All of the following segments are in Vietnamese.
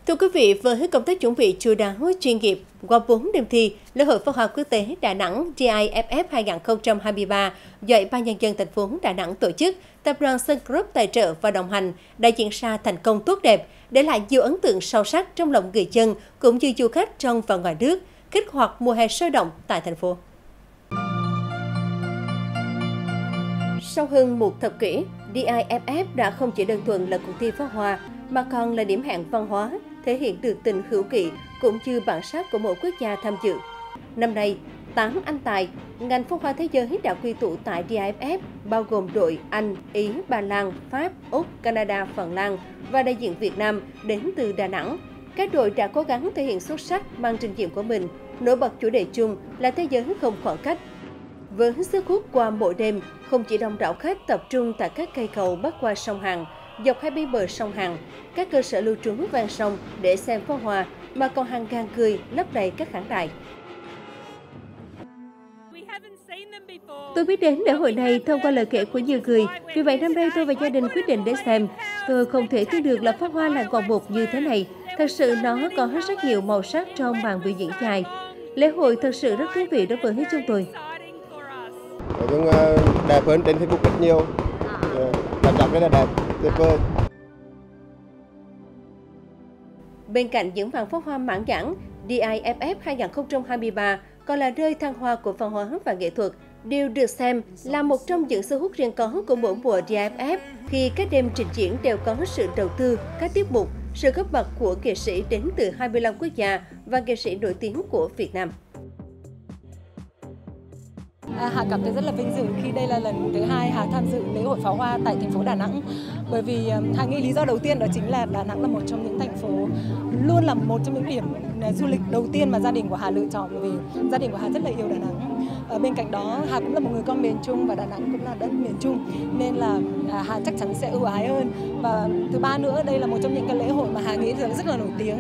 Thưa quý vị, với công tác chuẩn bị chu đáo, chuyên nghiệp, qua 4 đêm thi, lễ hội pháo hoa quốc tế Đà Nẵng DIFF 2023 do Ủy ban Nhân dân thành phố Đà Nẵng tổ chức, tập đoàn Sun Group tài trợ và đồng hành đã diễn ra thành công tốt đẹp, để lại nhiều ấn tượng sâu sắc trong lòng người dân cũng như du khách trong và ngoài nước, kích hoạt mùa hè sôi động tại thành phố. Sau hơn một thập kỷ, DIFF đã không chỉ đơn thuần là cuộc thi pháo hoa, mà còn là điểm hẹn văn hóa, thể hiện được tình hữu nghị cũng như bản sắc của mỗi quốc gia tham dự. Năm nay, 8 anh tài, ngành pháo hoa thế giới đã quy tụ tại DIFF, bao gồm đội Anh, Ý, Ba Lan, Pháp, Úc, Canada, Phần Lan và đại diện Việt Nam đến từ Đà Nẵng. Các đội đã cố gắng thể hiện xuất sắc mang trình diện của mình, nổi bật chủ đề chung là thế giới không khoảng cách. Với sức hút qua mỗi đêm, không chỉ đông đảo khách tập trung tại các cây cầu bắc qua sông Hàn, dọc hai bên bờ sông Hàn, các cơ sở lưu trú ven sông để xem pháo hoa, mà còn hàng ngàn người lấp đầy các khán đài. Tôi biết đến lễ hội này thông qua lời kể của nhiều người, vì vậy năm nay tôi và gia đình quyết định đến xem. Tôi không thể tin được là pháo hoa làng Gò Một như thế này. Thật sự nó có rất nhiều màu sắc trong màn biểu diễn dài. Lễ hội thật sự rất thú vị đối với chúng tôi. Nói chung đẹp hơn trên Facebook rất nhiều, cảm giác rất là đẹp, tuyệt vời. Bên cạnh những màn pháo hoa mãn nhãn, DIFF 2023 còn là nơi thăng hoa của văn hóa và nghệ thuật. Điều được xem là một trong những sức hút riêng có của mỗi mùa DIFF, khi các đêm trình diễn đều có sự đầu tư, các tiết mục, sự góp mặt của nghệ sĩ đến từ 25 quốc gia và nghệ sĩ nổi tiếng của Việt Nam. Hà cảm thấy rất là vinh dự khi đây là lần thứ hai Hà tham dự lễ hội pháo hoa tại thành phố Đà Nẵng. Bởi vì Hà nghĩ lý do đầu tiên đó chính là Đà Nẵng là một trong những thành phố, luôn là một trong những điểm du lịch đầu tiên mà gia đình của Hà lựa chọn, bởi vì gia đình của Hà rất là yêu Đà Nẵng. Bên cạnh đó, Hà cũng là một người con miền Trung và Đà Nẵng cũng là đất miền Trung, nên là Hà chắc chắn sẽ ưu ái hơn. Và thứ ba nữa, đây là một trong những cái lễ hội mà Hà nghĩ rất là nổi tiếng.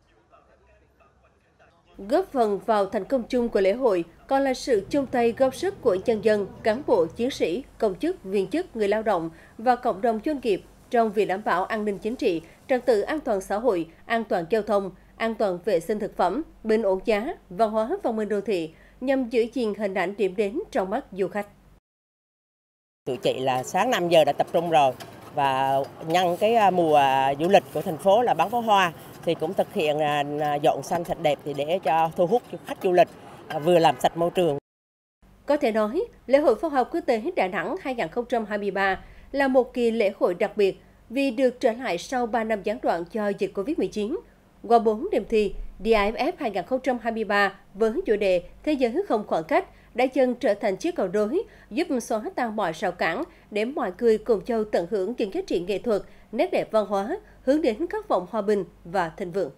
Góp phần vào thành công chung của lễ hội còn là sự chung tay góp sức của nhân dân, cán bộ, chiến sĩ, công chức, viên chức, người lao động và cộng đồng doanh nghiệp trong việc đảm bảo an ninh chính trị, trật tự an toàn xã hội, an toàn giao thông, an toàn vệ sinh thực phẩm, bình ổn giá, văn hóa văn minh đô thị, nhằm giữ gìn hình ảnh điểm đến trong mắt du khách. Tụi chị là sáng 5 giờ đã tập trung rồi, và nhân cái mùa du lịch của thành phố là bắn pháo hoa thì cũng thực hiện dọn xanh sạch đẹp thì để cho thu hút khách du lịch, vừa làm sạch môi trường. Có thể nói, lễ hội pháo hoa quốc tế Đà Nẵng 2023 là một kỳ lễ hội đặc biệt vì được trở lại sau 3 năm gián đoạn do dịch Covid-19. Qua 4 đêm thi, DIFF 2023 với chủ đề Thế giới không khoảng cách đã dần trở thành chiếc cầu nối, giúp xóa tan mọi rào cản để mọi người cùng nhau tận hưởng những giá trị nghệ thuật, nét đẹp văn hóa, hướng đến khát vọng hòa bình và thịnh vượng.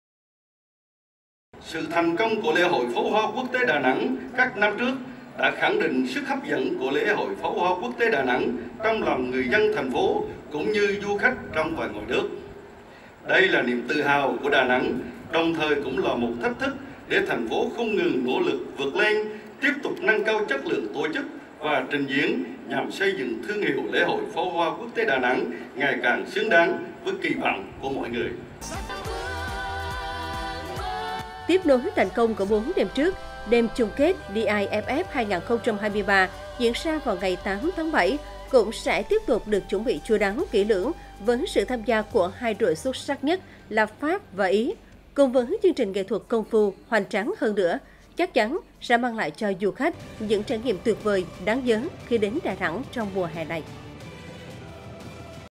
Sự thành công của lễ hội pháo hoa quốc tế Đà Nẵng các năm trước đã khẳng định sức hấp dẫn của lễ hội pháo hoa quốc tế Đà Nẵng trong lòng người dân thành phố cũng như du khách trong và ngoài nước. Đây là niềm tự hào của Đà Nẵng, đồng thời cũng là một thách thức để thành phố không ngừng nỗ lực vượt lên, tiếp tục nâng cao chất lượng tổ chức và trình diễn nhằm xây dựng thương hiệu lễ hội pháo hoa quốc tế Đà Nẵng ngày càng xứng đáng với kỳ vọng của mọi người. Tiếp nối thành công của 4 đêm trước, đêm chung kết DIFF 2023 diễn ra vào ngày 8 tháng 7 cũng sẽ tiếp tục được chuẩn bị chu đáo kỹ lưỡng với sự tham gia của hai đội xuất sắc nhất là Pháp và Ý, cùng với chương trình nghệ thuật công phu hoành tráng hơn nữa, chắc chắn sẽ mang lại cho du khách những trải nghiệm tuyệt vời, đáng nhớ khi đến Đà Nẵng trong mùa hè này.